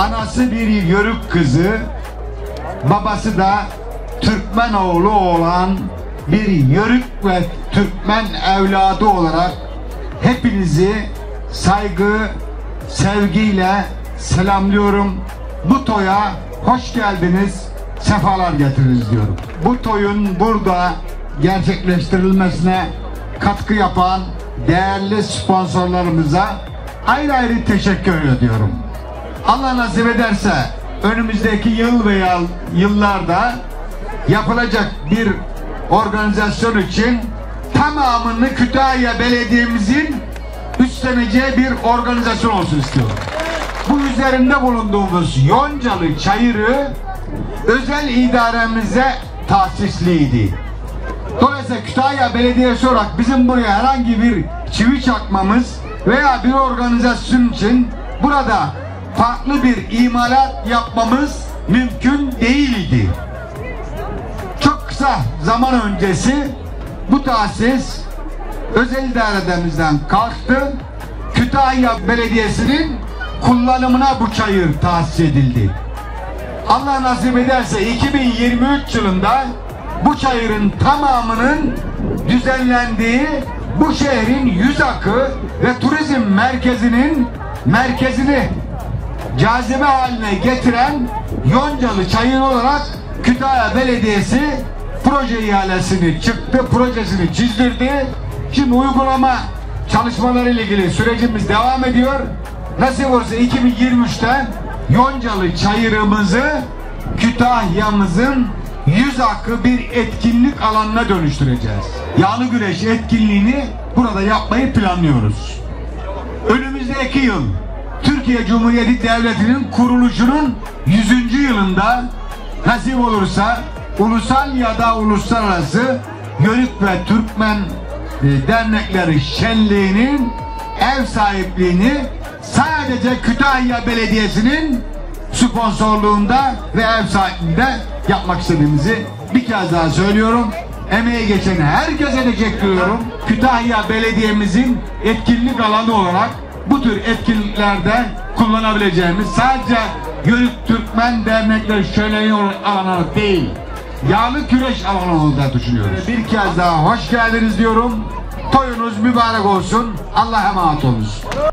Anası bir Yörük kızı, babası da Türkmen oğlu olan bir Yörük ve Türkmen evladı olarak hepinizi saygı, sevgiyle selamlıyorum. Bu toya hoş geldiniz, sefalar getiriniz diyorum. Bu toyun burada gerçekleştirilmesine katkı yapan değerli sponsorlarımıza ayrı ayrı teşekkür ediyorum. Allah nasip ederse önümüzdeki yıl veya yıllarda yapılacak bir organizasyon için tamamını Kütahya Belediye'mizin üstleneceği bir organizasyon olsun istiyorum. Bu üzerinde bulunduğumuz Yoncalı Çayırı özel idaremize tahsisliydi. Dolayısıyla Kütahya Belediyesi olarak bizim buraya herhangi bir çivi çakmamız veya bir organizasyon için burada farklı bir imalat yapmamız mümkün değildi. Çok kısa zaman öncesi bu tahsis özel idaremizden kalktı. Kütahya Belediyesi'nin kullanımına bu çayır tahsis edildi. Allah nasip ederse 2023 yılında bu çayırın tamamının düzenlendiği, bu şehrin yüz akı ve turizm merkezini cazibe haline getiren Yoncalı Çayır olarak Kütahya Belediyesi proje ihalesini çıktı, projesini çizdirdi. Şimdi uygulama çalışmaları ile ilgili sürecimiz devam ediyor. Nasip olursa 2023'te Yoncalı Çayırımızı Kütahya'mızın yüz akı bir etkinlik alanına dönüştüreceğiz. Yağlı güreş etkinliğini burada yapmayı planlıyoruz. Önümüzdeki yıl Türkiye Cumhuriyeti Devleti'nin kuruluşunun 100. yılında nasip olursa ulusal ya da uluslararası Yörük ve Türkmen dernekleri şenliğinin ev sahipliğini sadece Kütahya Belediyesi'nin sponsorluğunda ve ev sahipliğinde yapmak istediğimizi bir kez daha söylüyorum. Emeği geçen herkese teşekkür ediyorum. Kütahya Belediye'mizin etkinlik alanı olarak bu tür etkinliklerde kullanabileceğimiz sadece Yörük Türkmen dernekleri şenliği alanı değil, yağlı güreş alanı olduğunu düşünüyoruz. Bir kez daha hoş geldiniz diyorum. Toyunuz mübarek olsun. Allah'a emanet olun.